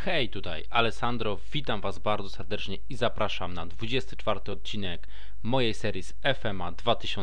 Hej, tutaj Alessandro, witam Was bardzo serdecznie i zapraszam na 24 odcinek mojej serii z FMA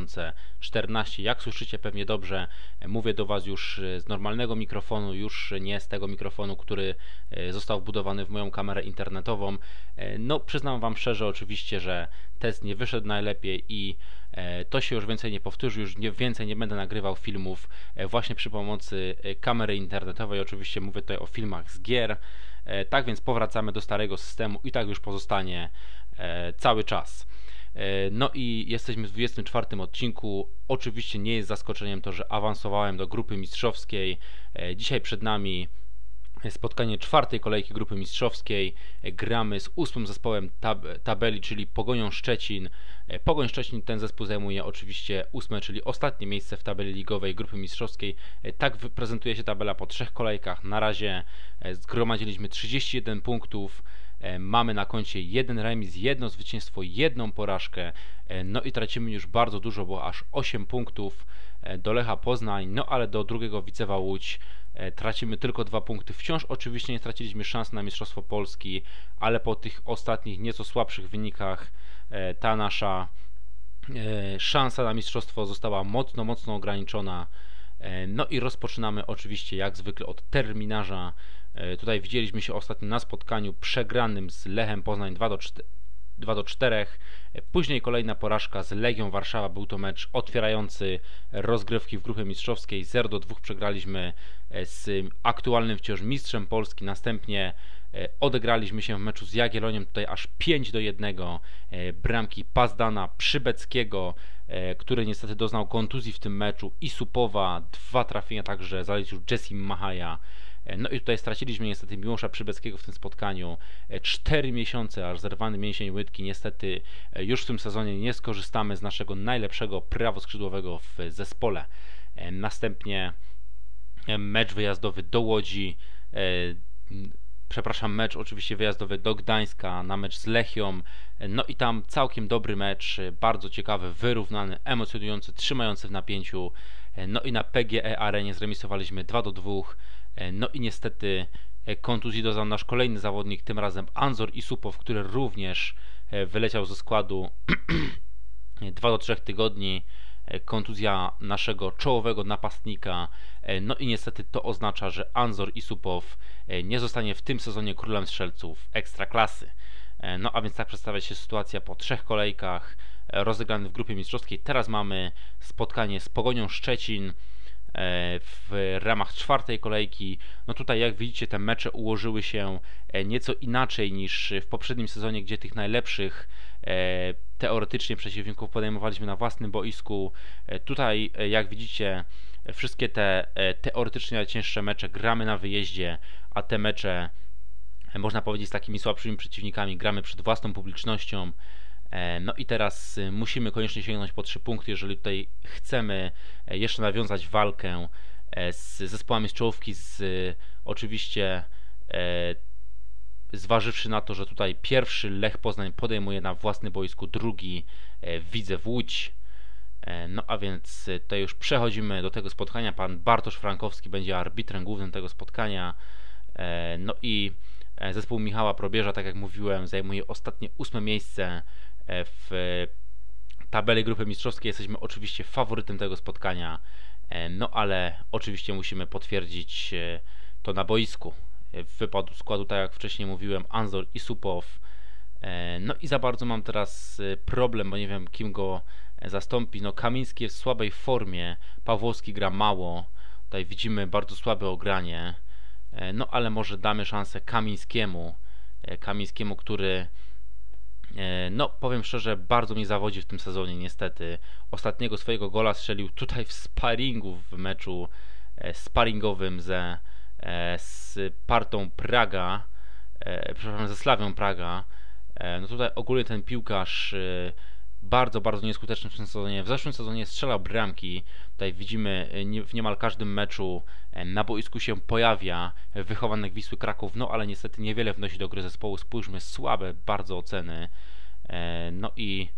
2014. Jak słyszycie pewnie dobrze, mówię do Was już z normalnego mikrofonu, już nie z tego mikrofonu, który został wbudowany w moją kamerę internetową. No, przyznam Wam szczerze oczywiście, że test nie wyszedł najlepiej i to się już więcej nie powtórzy, już więcej nie będę nagrywał filmów właśnie przy pomocy kamery internetowej. Oczywiście mówię tutaj o filmach z gier. Tak więc powracamy do starego systemu i tak już pozostanie cały czas. No i jesteśmy w 24 odcinku. Oczywiście nie jest zaskoczeniem to, że awansowałem do grupy mistrzowskiej. Dzisiaj przed nami spotkanie czwartej kolejki grupy mistrzowskiej. Gramy z 8. zespołem tabeli, czyli Pogonią Szczecin. Pogoń Szczecin, ten zespół zajmuje oczywiście 8., czyli ostatnie miejsce w tabeli ligowej grupy mistrzowskiej. Tak prezentuje się tabela po 3 kolejkach. Na razie zgromadziliśmy 31 punktów. Mamy na koncie 1 remis, 1 zwycięstwo, 1 porażkę. No i tracimy już bardzo dużo, bo aż 8 punktów do Lecha Poznań, no ale do drugiego Widzewa Łódź tracimy tylko 2 punkty. Wciąż oczywiście nie straciliśmy szans na Mistrzostwo Polski, ale po tych ostatnich nieco słabszych wynikach ta nasza szansa na mistrzostwo została mocno ograniczona. No i rozpoczynamy oczywiście jak zwykle od terminarza. Tutaj widzieliśmy się ostatnio na spotkaniu przegranym z Lechem Poznań 2-4. Później kolejna porażka z Legią Warszawa. Był to mecz otwierający rozgrywki w grupie mistrzowskiej. 0-2 przegraliśmy z aktualnym wciąż mistrzem Polski. Następnie odegraliśmy się w meczu z Jagiellonią. Tutaj aż 5-1. Bramki Pazdana, Przybeckiego, który niestety doznał kontuzji w tym meczu, i Supowa. 2 trafienia także zaliczył Jessim Mahaja. No i tutaj straciliśmy niestety Miłosza Przybeckiego w tym spotkaniu. 4 miesiące, aż zerwany mięsień łydki. Niestety już w tym sezonie nie skorzystamy z naszego najlepszego prawoskrzydłowego w zespole. Następnie mecz wyjazdowy do Łodzi. Mecz oczywiście wyjazdowy do Gdańska na mecz z Lechią. No i tam całkiem dobry mecz, bardzo ciekawy, wyrównany, emocjonujący, trzymający w napięciu. No i na PGE Arenie zremisowaliśmy 2-2. No i niestety kontuzji doznał nasz kolejny zawodnik, tym razem Anzor Isupow, który również wyleciał ze składu 2-3 tygodni. Kontuzja naszego czołowego napastnika. No i niestety to oznacza, że Anzor Isupow nie zostanie w tym sezonie królem strzelców Ekstraklasy. No a więc tak przedstawia się sytuacja po 3 kolejkach rozegranych w grupie mistrzowskiej. Teraz mamy spotkanie z Pogonią Szczecin w ramach 4. kolejki. No tutaj jak widzicie te mecze ułożyły się nieco inaczej niż w poprzednim sezonie, gdzie tych najlepszych teoretycznie przeciwników podejmowaliśmy na własnym boisku. Tutaj jak widzicie wszystkie te teoretycznie najcięższe mecze gramy na wyjeździe, a te mecze można powiedzieć z takimi słabszymi przeciwnikami gramy przed własną publicznością. No i teraz musimy koniecznie sięgnąć po 3 punkty, jeżeli tutaj chcemy jeszcze nawiązać walkę z zespołami z czołówki, oczywiście zważywszy na to, że tutaj pierwszy Lech Poznań podejmuje na własnym boisku, drugi Widzew Łódź. No a więc tutaj już przechodzimy do tego spotkania. Pan Bartosz Frankowski będzie arbitrem głównym tego spotkania. No i zespół Michała Probierza, tak jak mówiłem, zajmuje ostatnie 8. miejsce w tabeli grupy mistrzowskiej. Jesteśmy oczywiście faworytem tego spotkania, no ale oczywiście musimy potwierdzić to na boisku. W wypadku składu, tak jak wcześniej mówiłem, Anzor Isupow. No i za bardzo mam teraz problem, bo nie wiem, kim go zastąpi. No Kamiński jest w słabej formie, Pawłowski gra mało. Tutaj widzimy bardzo słabe ogranie. No ale może damy szansę Kamińskiemu, który no powiem szczerze, bardzo mnie zawodzi w tym sezonie niestety. Ostatniego swojego gola strzelił tutaj w sparingu, w meczu sparingowym z Partą Praga, przepraszam, ze Slawią Praga. No tutaj ogólnie ten piłkarz bardzo nieskuteczny w tym sezonie. W zeszłym sezonie strzelał bramki. Tutaj widzimy w niemal każdym meczu na boisku się pojawia wychowanek Wisły Kraków, no ale niestety niewiele wnosi do gry zespołu. Spójrzmy, słabe bardzo oceny. No i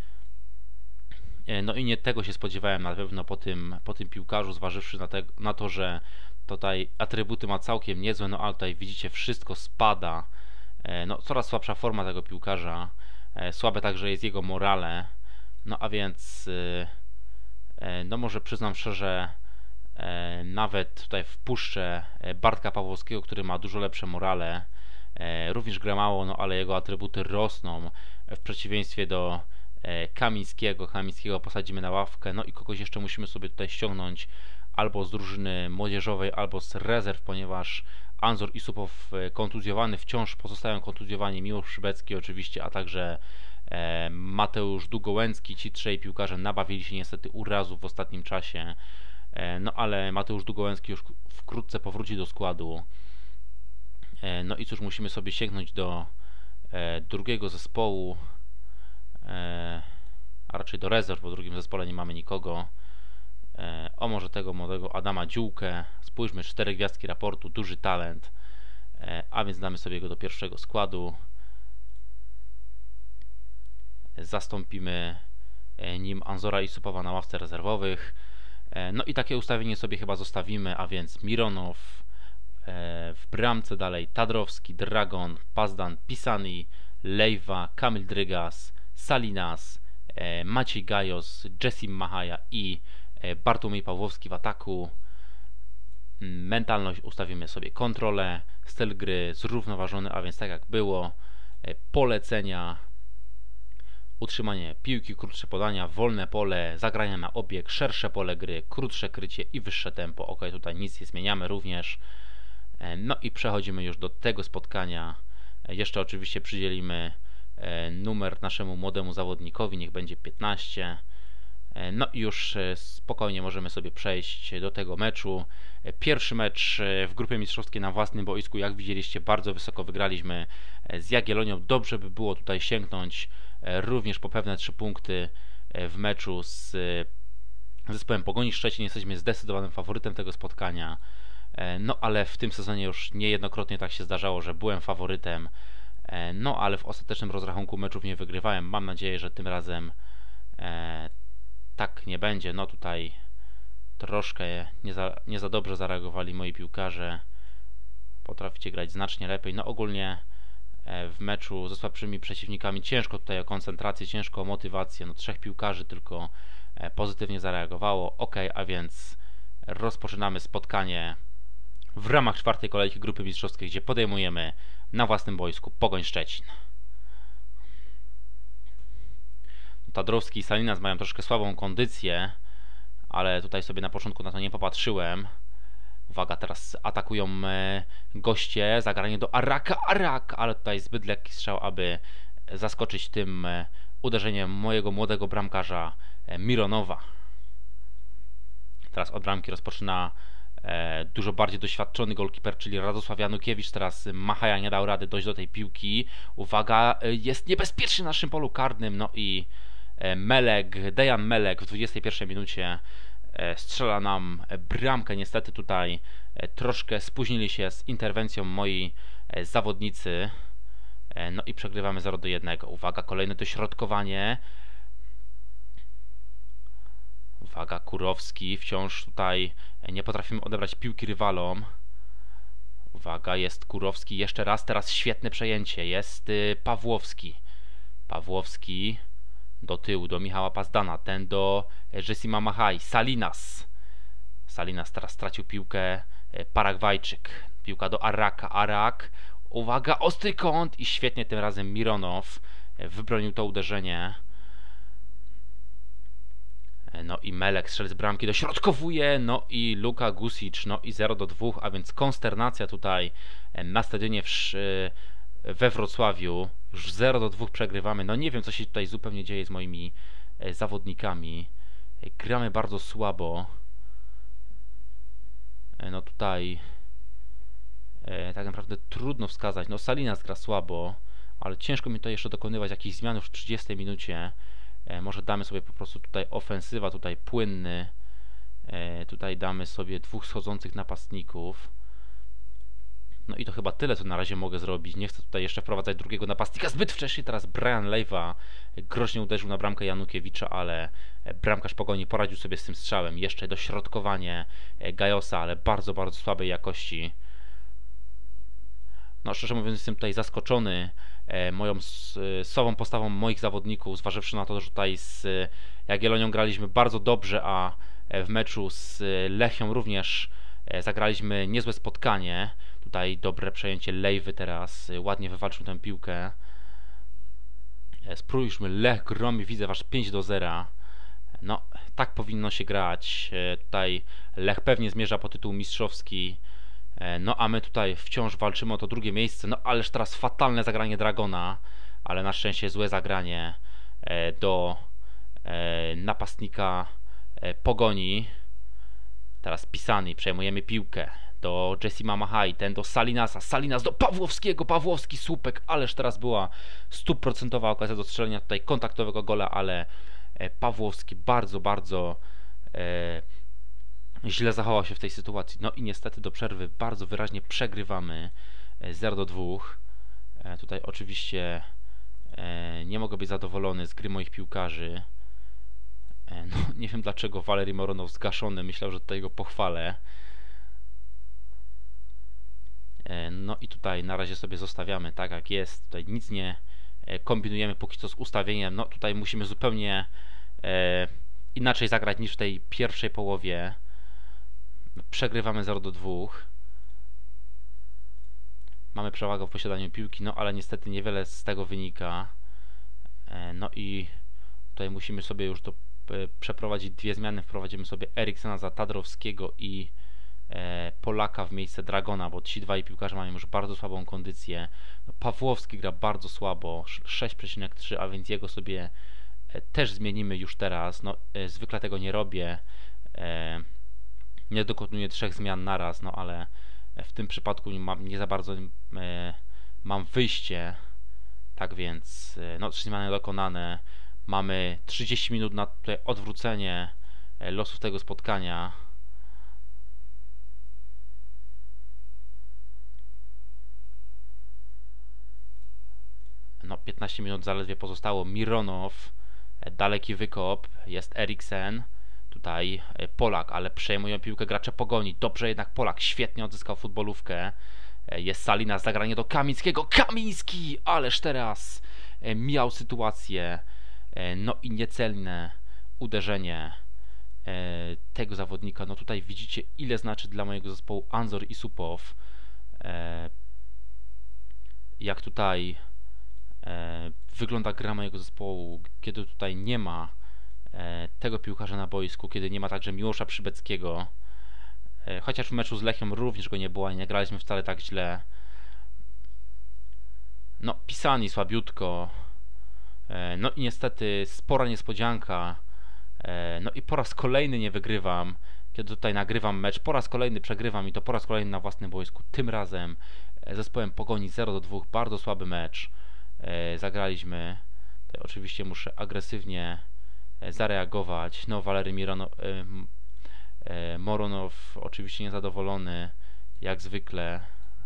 nie tego się spodziewałem na pewno po tym piłkarzu, zważywszy na to, że Tutaj atrybuty ma całkiem niezłe, no ale tutaj widzicie, wszystko spada. No, coraz słabsza forma tego piłkarza. Słabe także jest jego morale. No a więc no może przyznam szczerze, nawet tutaj wpuszczę Bartka Pawłowskiego, który ma dużo lepsze morale. Również gra mało, no ale jego atrybuty rosną w przeciwieństwie do Kamińskiego. Kamińskiego posadzimy na ławkę, no i kogoś jeszcze musimy sobie tutaj ściągnąć albo z drużyny młodzieżowej, albo z rezerw, ponieważ Anzor i Supow kontuzjowany, wciąż pozostają kontuzjowani, Miłosz Przybecki oczywiście, a także Mateusz Długołęcki. Ci trzej piłkarze nabawili się niestety urazów w ostatnim czasie, no ale Mateusz Długołęcki już wkrótce powróci do składu. No i cóż, musimy sobie sięgnąć do drugiego zespołu, a raczej do rezerw, bo w drugim zespole nie mamy nikogo. O może tego młodego Adama Dziółkę. Spójrzmy, 4 gwiazdki raportu, duży talent, a więc damy sobie go do pierwszego składu. Zastąpimy nim Anzora i Supowa na ławce rezerwowych. No i takie ustawienie sobie chyba zostawimy, a więc Mironow, w bramce dalej Tadrowski, Dragon, Pazdan, Pisani, Lejwa, Kamil Drygas, Salinas, Maciej Gajos, Jessim Mahaja i Bartłomiej Pawłowski w ataku. Mentalność ustawimy sobie kontrolę, styl gry zrównoważony, a więc tak jak było. Polecenia, utrzymanie piłki, krótsze podania, wolne pole, zagrania na obieg, szersze pole gry, krótsze krycie i wyższe tempo. Ok, tutaj nic nie zmieniamy również. No i przechodzimy już do tego spotkania. Jeszcze oczywiście przydzielimy numer naszemu młodemu zawodnikowi, niech będzie 15. No i już spokojnie możemy sobie przejść do tego meczu. Pierwszy mecz w grupie mistrzowskiej na własnym boisku, jak widzieliście, bardzo wysoko wygraliśmy z Jagiellonią. Dobrze by było tutaj sięgnąć również po pewne 3 punkty w meczu z zespołem Pogoni Szczecin. Jesteśmy zdecydowanym faworytem tego spotkania. No ale w tym sezonie już niejednokrotnie tak się zdarzało, że byłem faworytem. No ale w ostatecznym rozrachunku meczów nie wygrywałem. Mam nadzieję, że tym razem tak nie będzie. No tutaj troszkę nie za dobrze zareagowali moi piłkarze. Potraficie grać znacznie lepiej. No ogólnie w meczu ze słabszymi przeciwnikami ciężko tutaj o koncentrację, ciężko o motywację. No 3 piłkarzy tylko pozytywnie zareagowało. Ok, a więc rozpoczynamy spotkanie w ramach 4. kolejki grupy mistrzowskiej, gdzie podejmujemy na własnym boisku Pogoń Szczecin. Tadrowski i Salinas mają troszkę słabą kondycję, ale tutaj sobie na początku na to nie popatrzyłem. Uwaga, teraz atakują goście, zagranie do Arak, ale tutaj zbyt lekki strzał, aby zaskoczyć tym uderzeniem mojego młodego bramkarza Mironowa. Teraz od bramki rozpoczyna dużo bardziej doświadczony golkiper, czyli Radosław Janukiewicz. Teraz Machaja nie dał rady dojść do tej piłki. Uwaga, jest niebezpieczny na naszym polu karnym. No i Dejan Melek w 21 minucie strzela nam bramkę. Niestety tutaj troszkę spóźnili się z interwencją moi zawodnicy. No i przegrywamy 0-1. Uwaga, kolejne dośrodkowanie. Uwaga, Kurowski, wciąż tutaj nie potrafimy odebrać piłki rywalom. Uwaga, jest Kurowski, jeszcze raz, teraz świetne przejęcie, jest Pawłowski do tyłu, do Michała Pazdana, ten do Jessima Mahai, Salinas teraz stracił piłkę, Paragwajczyk, piłka do Arak, uwaga, ostry kąt i świetnie tym razem Mironow wybronił to uderzenie. No i Melek strzel z bramki, dośrodkowuje, no i Luka Gusic, no i 0-2, a więc konsternacja tutaj na stadionie we Wrocławiu. Już 0-2 przegrywamy, no nie wiem, co się tutaj zupełnie dzieje z moimi zawodnikami. Gramy bardzo słabo. No tutaj tak naprawdę trudno wskazać. No Salinas gra słabo, ale ciężko mi tutaj jeszcze dokonywać jakichś zmian już w 30 minucie. Może damy sobie po prostu tutaj ofensywa, tutaj płynny. Tutaj damy sobie 2 schodzących napastników. No i to chyba tyle, co na razie mogę zrobić. Nie chcę tutaj jeszcze wprowadzać drugiego napastnika zbyt wcześnie. Teraz Brian Lejwa groźnie uderzył na bramkę Janukiewicza, ale bramkarz Pogoni poradził sobie z tym strzałem. Jeszcze dośrodkowanie Gajosa, ale bardzo, bardzo słabej jakości. No szczerze mówiąc, jestem tutaj zaskoczony moją słabą postawą moich zawodników, zważywszy na to, że tutaj z Jagiellonią graliśmy bardzo dobrze, a w meczu z Lechią również zagraliśmy niezłe spotkanie. Tutaj dobre przejęcie Lejwy teraz, ładnie wywalczył tę piłkę. Spróbujmy, Lech gromi, widzę wasz 5-0. No, tak powinno się grać. Tutaj Lech pewnie zmierza po tytuł mistrzowski. No a my tutaj wciąż walczymy o to drugie miejsce. No ależ teraz fatalne zagranie Dragona, ale na szczęście złe zagranie do napastnika Pogoni. Teraz Pisani, przejmujemy piłkę do Jessima Mahai, ten do Salinasa, Salinas do Pawłowskiego, Pawłowski, słupek, ależ teraz była 100% okazja do strzelenia tutaj kontaktowego gola, ale Pawłowski bardzo, bardzo źle zachował się w tej sytuacji. No i niestety do przerwy bardzo wyraźnie przegrywamy 0-2. Tutaj oczywiście nie mogę być zadowolony z gry moich piłkarzy. No, nie wiem dlaczego Walery Moronow zgaszony, myślał, że tutaj go pochwalę. No i tutaj na razie sobie zostawiamy tak jak jest. Tutaj nic nie kombinujemy póki co z ustawieniem. No tutaj musimy zupełnie inaczej zagrać niż w tej pierwszej połowie. Przegrywamy 0-2. Mamy przewagę w posiadaniu piłki, no ale niestety niewiele z tego wynika. No i tutaj musimy sobie już przeprowadzić dwie zmiany. Wprowadzimy sobie Eriksena za Tadrowskiego i Polaka w miejsce Dragona, bo ci dwaj piłkarze mają już bardzo słabą kondycję. No, Pawłowski gra bardzo słabo, 6,3, a więc jego sobie też zmienimy już teraz. No, zwykle tego nie robię. Nie dokonuję 3 zmian naraz, no ale w tym przypadku nie za bardzo mam wyjście. Tak więc no 3 zmiany dokonane. Mamy 30 minut na tutaj odwrócenie losów tego spotkania. No 15 minut zaledwie pozostało. Mironow, daleki wykop, jest Eriksen. Tutaj Polak, ale przejmują piłkę gracze Pogoni. Dobrze jednak Polak, świetnie odzyskał futbolówkę. Jest Salinas, zagranie do Kamińskiego. Kamiński! Ależ teraz miał sytuację. No i niecelne uderzenie tego zawodnika. No tutaj widzicie, ile znaczy dla mojego zespołu Anzor i Supow. Jak tutaj wygląda gra mojego zespołu, kiedy tutaj nie ma tego piłkarza na boisku, kiedy nie ma także Miłosza Przybeckiego. Chociaż w meczu z Lechią również go nie było i nie graliśmy wcale tak źle. No, Pisani słabiutko. No i niestety spora niespodzianka. No i po raz kolejny nie wygrywam. Kiedy tutaj nagrywam mecz, po raz kolejny przegrywam i to po raz kolejny na własnym boisku. Tym razem zespołem Pogoni 0-2. Bardzo słaby mecz zagraliśmy. Tutaj oczywiście muszę agresywnie zareagować. No, Walery Moronow oczywiście niezadowolony, jak zwykle.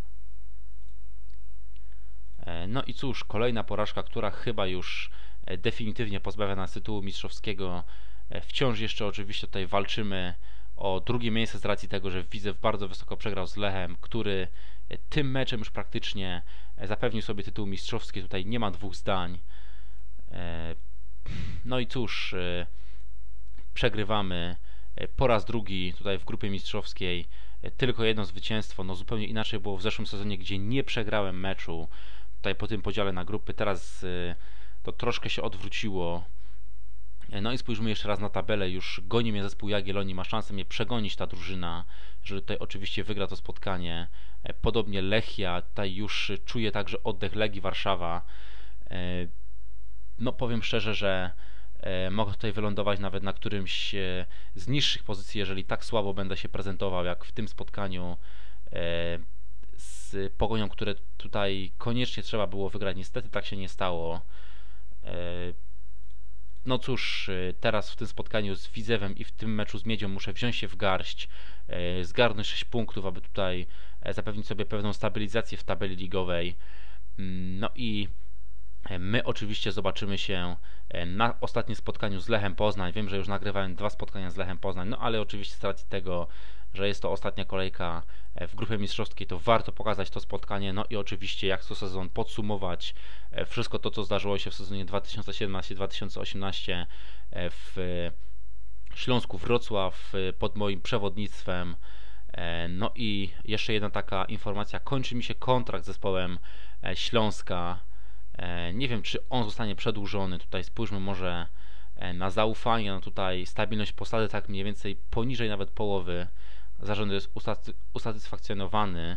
No i cóż, kolejna porażka, która chyba już definitywnie pozbawia nas tytułu mistrzowskiego. Wciąż jeszcze oczywiście tutaj walczymy o drugie miejsce z racji tego, że Widzew bardzo wysoko przegrał z Lechem, który tym meczem już praktycznie zapewnił sobie tytuł mistrzowski. Tutaj nie ma dwóch zdań. No i cóż, przegrywamy po raz drugi tutaj w grupie mistrzowskiej. Tylko jedno zwycięstwo. No zupełnie inaczej było w zeszłym sezonie, gdzie nie przegrałem meczu. Tutaj po tym podziale na grupy teraz to troszkę się odwróciło. No i spójrzmy jeszcze raz na tabelę. Już goni mnie zespół Jagiellonii, ma szansę mnie przegonić ta drużyna, że tutaj oczywiście wygra to spotkanie. Podobnie Lechia, tutaj już czuję także oddech Legii Warszawa. No powiem szczerze, że mogę tutaj wylądować nawet na którymś z niższych pozycji, jeżeli tak słabo będę się prezentował jak w tym spotkaniu z Pogonią, które tutaj koniecznie trzeba było wygrać. Niestety tak się nie stało. No cóż, teraz w tym spotkaniu z Widzewem i w tym meczu z Miedzią muszę wziąć się w garść, zgarnąć 6 punktów, aby tutaj zapewnić sobie pewną stabilizację w tabeli ligowej. No i my oczywiście zobaczymy się na ostatnim spotkaniu z Lechem Poznań. Wiem, że już nagrywałem 2 spotkania z Lechem Poznań, no ale oczywiście z racji tego, że jest to ostatnia kolejka w grupie mistrzowskiej, to warto pokazać to spotkanie. No i oczywiście jak co sezon podsumować wszystko to, co zdarzyło się w sezonie 2017-2018 w Śląsku Wrocław pod moim przewodnictwem. No i jeszcze jedna taka informacja, kończy mi się kontrakt z zespołem Śląska. Nie wiem, czy on zostanie przedłużony. Tutaj spójrzmy może na zaufanie, no tutaj stabilność posady tak mniej więcej poniżej nawet połowy. Zarząd jest usatysfakcjonowany.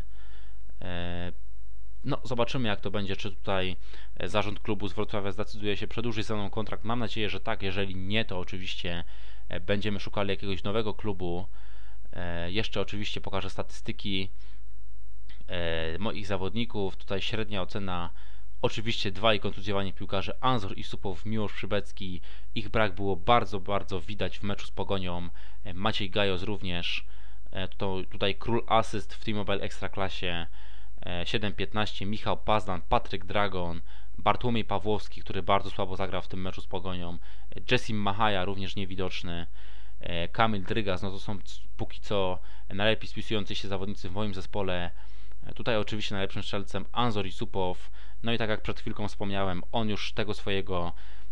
No zobaczymy jak to będzie, czy tutaj zarząd klubu z Wrocławia zdecyduje się przedłużyć ze mną kontrakt. Mam nadzieję, że tak. Jeżeli nie, to oczywiście będziemy szukali jakiegoś nowego klubu. Jeszcze oczywiście pokażę statystyki moich zawodników. Tutaj średnia ocena, oczywiście 2 kontuzjowani piłkarze, Anzor Isupow, Miłosz Przybecki. Ich brak było bardzo, bardzo widać w meczu z Pogonią. Maciej Gajos również. Tutaj król asyst w T-Mobile Ekstraklasie. 7-15, Michał Pazdan, Patryk Dragon, Bartłomiej Pawłowski, który bardzo słabo zagrał w tym meczu z Pogonią, Jessim Mahaja, również niewidoczny, Kamil Drygas, no to są póki co najlepiej spisujący się zawodnicy w moim zespole. Tutaj oczywiście najlepszym strzelcem Anzor Isupow, no i tak jak przed chwilką wspomniałem, on już tego swojego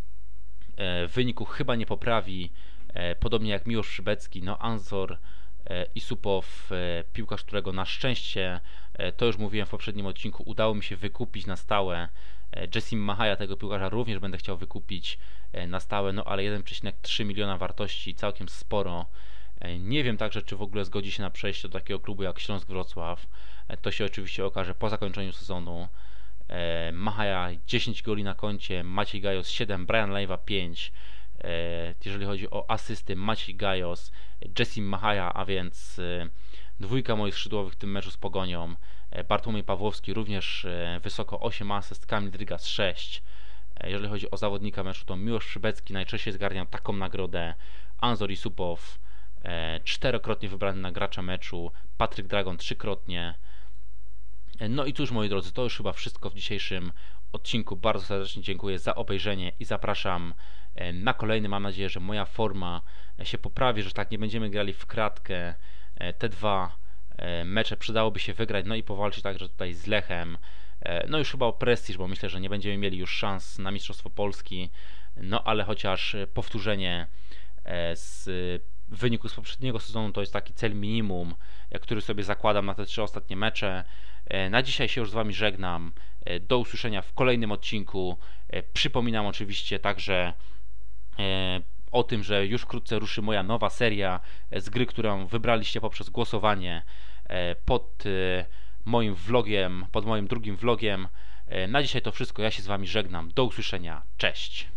wyniku chyba nie poprawi, podobnie jak Miłosz Przybecki. No Anzor Isupow, piłkarz, którego na szczęście, to już mówiłem w poprzednim odcinku, udało mi się wykupić na stałe. Jessim Mahaja, tego piłkarza również będę chciał wykupić na stałe, no ale 1,3 miliona wartości, całkiem sporo. Nie wiem także, czy w ogóle zgodzi się na przejście do takiego klubu jak Śląsk Wrocław. To się oczywiście okaże po zakończeniu sezonu. Mahaja 10 goli na koncie, Maciej Gajos 7, Brian Lejwa 5. Jeżeli chodzi o asysty, Maciej Gajos, Jessim Mahaja, a więc dwójka moich skrzydłowych w tym meczu z Pogonią. Bartłomiej Pawłowski również wysoko 8 asyst, Kamil Drygas 6. Jeżeli chodzi o zawodnika meczu, to Miłosz Przybecki najczęściej zgarniał taką nagrodę. Anzor Isupow 4-krotnie wybrany na gracza meczu, Patryk Dragon 3-krotnie. No i cóż, moi drodzy, to już chyba wszystko w dzisiejszym odcinku. Bardzo serdecznie dziękuję za obejrzenie i zapraszam na kolejny. Mam nadzieję, że moja forma się poprawi, że tak nie będziemy grali w kratkę. Te 2 mecze przydałoby się wygrać, no i powalczyć także tutaj z Lechem. No już chyba o prestiż, bo myślę, że nie będziemy mieli już szans na Mistrzostwo Polski. No ale chociaż powtórzenie z wyniku z poprzedniego sezonu to jest taki cel minimum, który sobie zakładam na te 3 ostatnie mecze. Na dzisiaj się już z Wami żegnam. Do usłyszenia w kolejnym odcinku. Przypominam oczywiście także o tym, że już wkrótce ruszy moja nowa seria z gry, którą wybraliście poprzez głosowanie pod moim vlogiem, pod moim drugim vlogiem. Na dzisiaj to wszystko. Ja się z Wami żegnam. Do usłyszenia. Cześć.